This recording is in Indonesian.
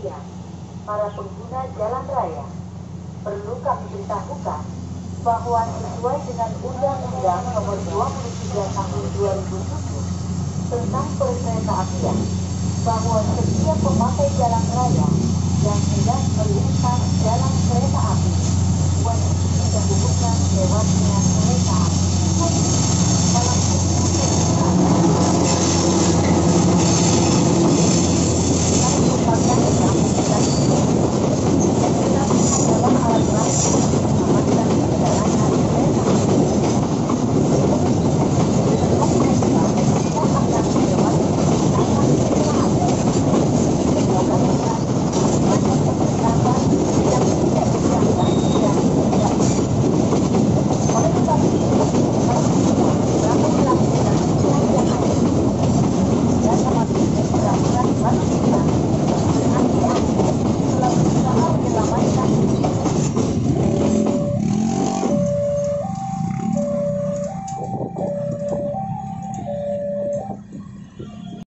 sekalian, para pengguna jalan raya, perlu kami beritahukan bahwa sesuai dengan Undang-Undang Nomor 23 Tahun 2007 tentang Perkeretaapian, bahwa setiap pemakai jalan